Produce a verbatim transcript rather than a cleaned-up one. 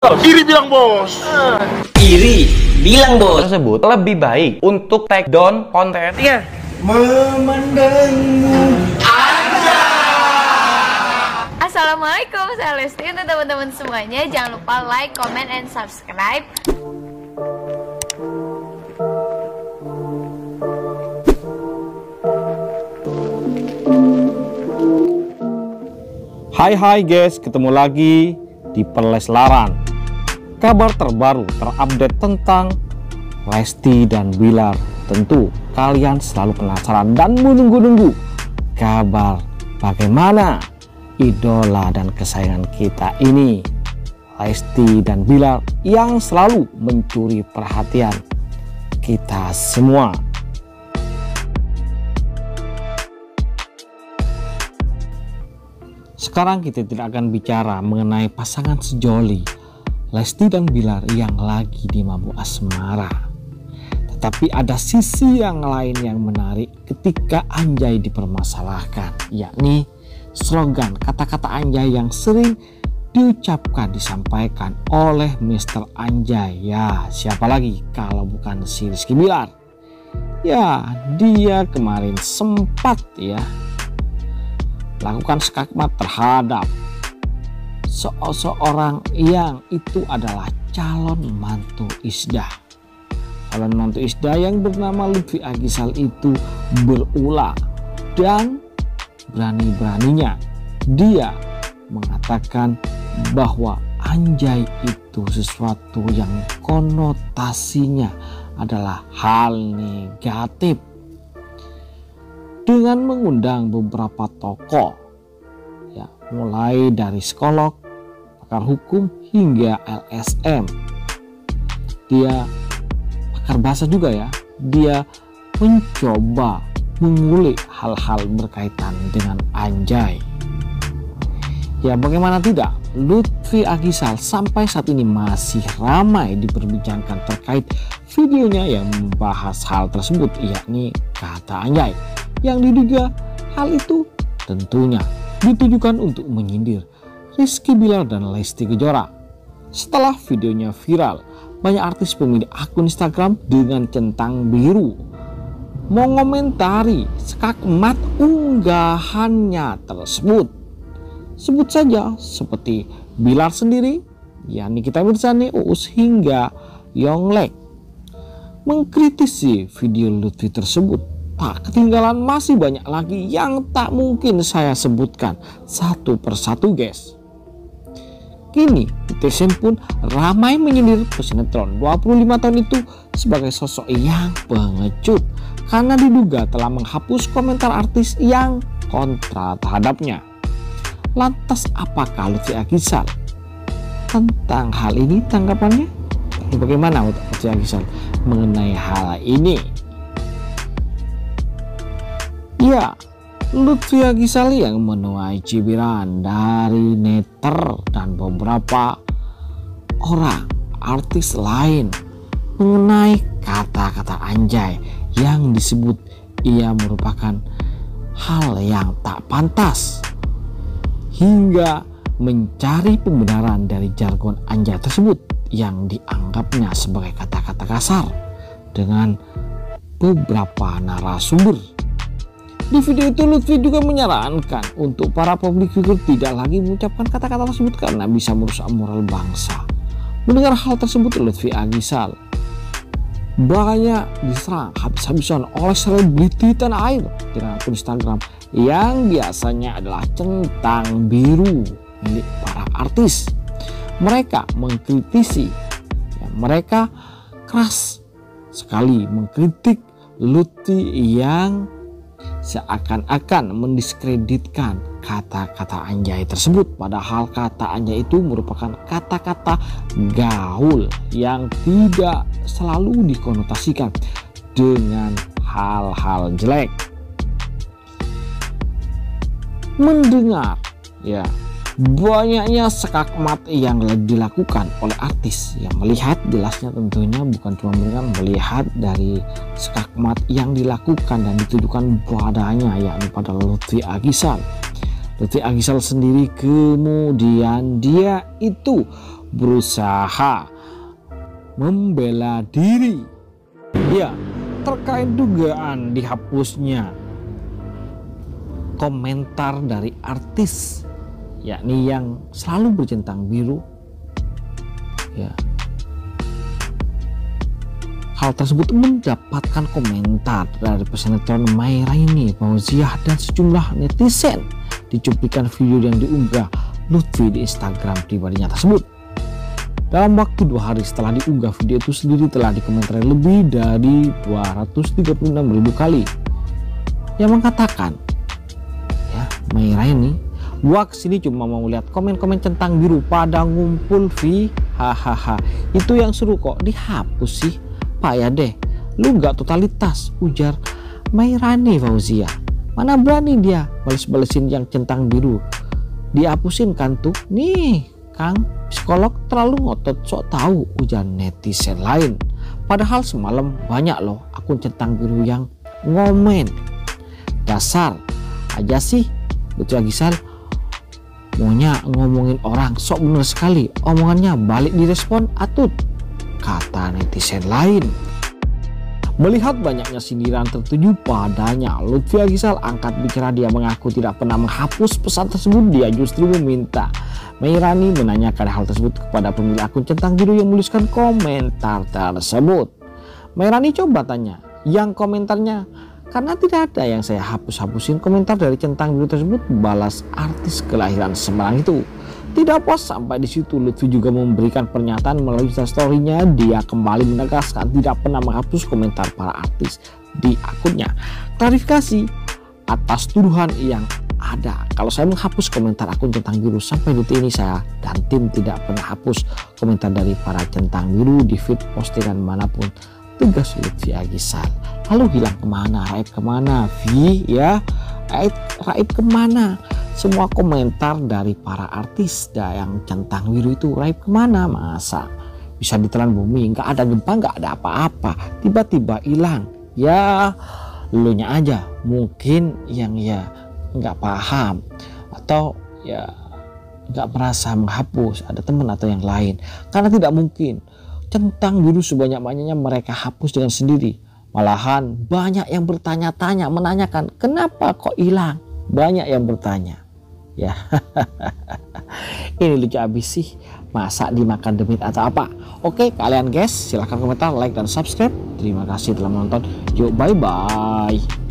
Iri bilang bos. Iri bilang bos. Tersebut lebih baik untuk take down konten. Iya. Memandangmu. Assalamualaikum, saya Lesti. Untuk teman-teman semuanya, jangan lupa like, comment, and subscribe. Hai hai guys, ketemu lagi di Perleslaran. Kabar terbaru terupdate tentang Lesti dan Bilar. Tentu kalian selalu penasaran dan menunggu-nunggu kabar bagaimana idola dan kesayangan kita ini, Lesti dan Bilar, yang selalu mencuri perhatian kita semua. Sekarang kita tidak akan bicara mengenai pasangan sejoli Lesti dan Bilar yang lagi di mabuk asmara. Tetapi ada sisi yang lain yang menarik ketika Anjay dipermasalahkan, yakni slogan kata-kata Anjay yang sering diucapkan disampaikan oleh mister Anjay. Ya, siapa lagi kalau bukan si Rizky Bilar. Ya, dia kemarin sempat ya lakukan skakmat terhadap seseorang yang itu adalah calon mantu Isdah. Calon mantu Isdah yang bernama Lutfi Aghisal itu berulah dan berani-beraninya dia mengatakan bahwa Anjay itu sesuatu yang konotasinya adalah hal negatif, dengan mengundang beberapa tokoh ya, mulai dari psikolog, pakar hukum hingga L S M. Dia pakar bahasa juga ya. Dia mencoba mengulik hal-hal berkaitan dengan Anjay. Ya, bagaimana tidak, Lutfi Aghisal sampai saat ini masih ramai diperbincangkan terkait videonya yang membahas hal tersebut, yakni kata Anjay, yang diduga hal itu tentunya ditujukan untuk menyindir Rizky Bilar dan Lesti Kejora. Setelah videonya viral, banyak artis pemilik akun Instagram dengan centang biru mengomentari skakmat unggahannya tersebut. Sebut saja seperti Bilar sendiri, yakni Nikita Mirzani, Uus hingga Yonglek mengkritisi video Lutfi tersebut. Tak ketinggalan masih banyak lagi yang tak mungkin saya sebutkan satu persatu guys. Kini netizen pun ramai menyindir pesinetron dua puluh lima tahun itu sebagai sosok yang pengecut karena diduga telah menghapus komentar artis yang kontra terhadapnya. Lantas apakah Lutfi Aghisal tentang hal ini tanggapannya? Bagaimana Lutfi Aghisal mengenai hal ini? Ya, Lutfi Aghisal yang menuai cibiran dari netter dan beberapa orang artis lain mengenai kata-kata Anjay yang disebut ia merupakan hal yang tak pantas, hingga mencari pembenaran dari jargon Anjay tersebut yang dianggapnya sebagai kata-kata kasar dengan beberapa narasumber. Di video itu Lutfi juga menyarankan untuk para public figure tidak lagi mengucapkan kata-kata tersebut karena bisa merusak moral bangsa. Mendengar hal tersebut, Lutfi Aghisal banyak diserang habis-habisan oleh selebriti tanah air dengan akun Instagram yang biasanya adalah centang biru milik para artis. Mereka mengkritisi, ya, mereka keras sekali mengkritik Lutfi yang seakan-akan mendiskreditkan kata-kata Anjay tersebut, padahal kata Anjay itu merupakan kata-kata gaul yang tidak selalu dikonotasikan dengan hal-hal jelek. Mendengar ya banyaknya skakmat yang dilakukan oleh artis yang melihat jelasnya tentunya bukan cuma melihat dari skakmat yang dilakukan dan ditujukan padanya, yakni pada Lutfi Aghisal. Lutfi Aghisal sendiri kemudian dia itu berusaha membela diri. Ya, terkait dugaan dihapusnya komentar dari artis yakni yang selalu bercentang biru. Ya, hal tersebut mendapatkan komentar dari pesinetron Mayraini Fauziah dan sejumlah netizen di cuplikan video yang diunggah Lutfi di Instagram pribadinya tersebut. Dalam waktu dua hari setelah diunggah, video itu sendiri telah dikomentari lebih dari dua ratus tiga puluh enam ribu kali yang mengatakan, ya, Mayraini, gua kesini cuma mau lihat komen-komen centang biru pada ngumpul Vi, hahaha, itu yang seru kok dihapus sih, Pak ya deh, lu nggak totalitas, ujar Mayraini Fauziah. Mana berani dia bales-balesin yang centang biru, dihapusin kan tuh, nih Kang psikolog terlalu ngotot sok tahu, ujar netizen lain. Padahal semalam banyak loh akun centang biru yang ngomen, dasar aja sih Lutfi Aghisal maunya ngomongin orang, sok bener sekali omongannya, balik direspon atut, kata netizen lain. Melihat banyaknya sindiran tertuju padanya, Lutfi Aghisal angkat bicara. Dia mengaku tidak pernah menghapus pesan tersebut. Dia justru meminta Mayraini menanyakan hal tersebut kepada pemilik akun centang biru yang menuliskan komentar tersebut. Mayraini coba tanya yang komentarnya, karena tidak ada yang saya hapus-hapusin komentar dari centang biru tersebut, balas artis kelahiran Semarang itu. Tidak puas sampai di situ, Lutfi juga memberikan pernyataan melalui story-nya. Dia kembali menegaskan tidak pernah menghapus komentar para artis di akunnya. Klarifikasi atas tuduhan yang ada, kalau saya menghapus komentar akun centang biru, sampai detik ini saya dan tim tidak pernah hapus komentar dari para centang biru di feed postingan manapun, tegas Lutfi Aghisal. Lalu hilang kemana? Raib kemana? Vi ya, Raib, Raib kemana? Semua komentar dari para artis dah yang centang biru itu raib kemana? Masa bisa ditelan bumi, nggak ada gempa, nggak ada apa-apa, tiba-tiba hilang? Ya elunya aja mungkin yang ya nggak paham atau ya nggak merasa menghapus, ada teman atau yang lain. Karena tidak mungkin centang biru sebanyak-banyaknya mereka hapus dengan sendiri. Malahan banyak yang bertanya-tanya, menanyakan kenapa kok hilang. Banyak yang bertanya. Ya, ini lucu abis sih, masa dimakan demit atau apa? Oke kalian guys, silahkan komentar, like dan subscribe. Terima kasih telah menonton. Yuk bye bye.